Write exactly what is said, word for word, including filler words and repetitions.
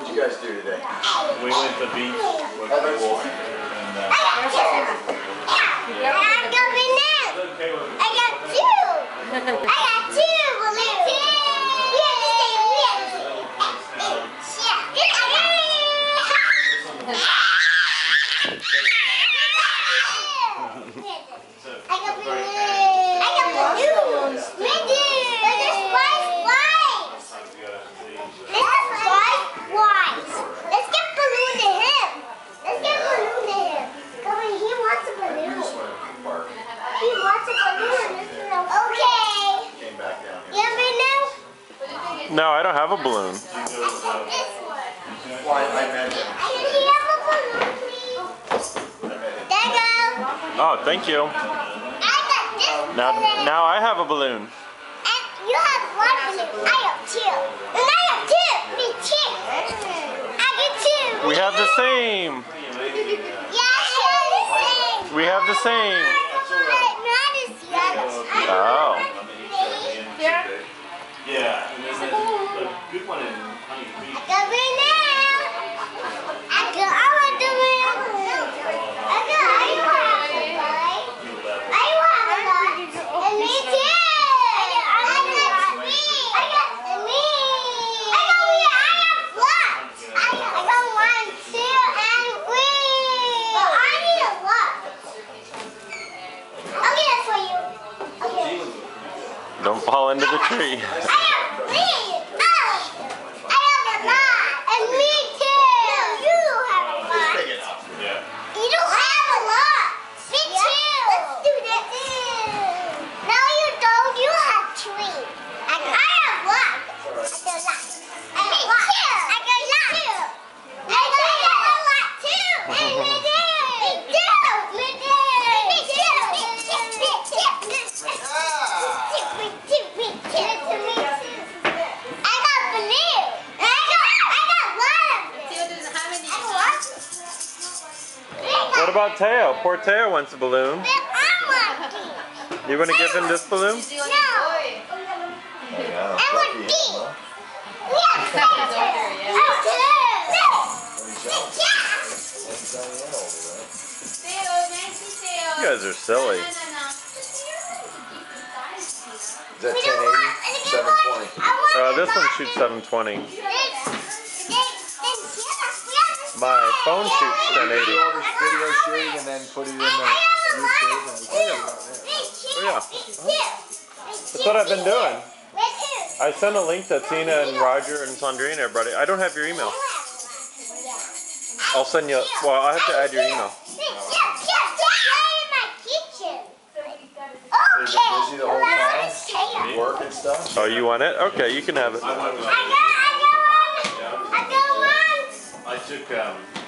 What'd you guys do today? We went to the beach with the pool. And, uh, I got banana. I got two. I got two balloons. You have to stay with me. I got balloons. I got balloons. But there's five whites. There's five whites. Let's get balloon to him. Let's get balloon to him. Come on, he wants a balloon. He wants a balloon. Okay. You have it now? No, I don't have a balloon. I got this one. Why I meant it. Can he have a balloon, please? There you go. Oh, thank you. I got this Now, balloon. now I have a balloon. And you have one balloon. I have two. And I have two. Me too. I get two. We have the same. Yeah, I have the same. We have the same. But not as yellow. Oh. Yeah. yeah, and there's a, a good one in Honey Beach. I got it now. I got all of them. I got, I have a lot. I have a lot. And me too. I got me. I got me. I got me. I have lots. I got, I got one, two, and three. But I need a lot. I'll get it for you. Okay. Don't fall into the tree. I have three. Oh, I have a lot. And me too. You have a lot. Yeah. You don't have a lot. Me too. Let's do that. No, you don't. You have three. And I have one. I got a lot. I got a lot. I got a lot too. I got a lot too. And me too. Me too. Me too. Me too. Me too. Me too. Me too. Me too. I got blue. I got. I got one. I got one. What about Teo? Poor Teo wants a balloon. But I want these. You want to give him this balloon? No. I want these. We have scissors. You guys are silly. Is that ten eighty? seven twenty. Uh, this one shoots seven twenty. My phone shoots ten eighty. All this video shooting and then put it in the YouTube and we can get it on there. Oh yeah. That's what I've been doing. I sent a link to Siena and Roger and Sandrine and everybody. I don't have your email. I'll send you, well, I have to add your email. Is it busy the whole time? Work and stuff? Oh, you want it? Okay, you can have it. I went with I got, I got one. I got one. I took um,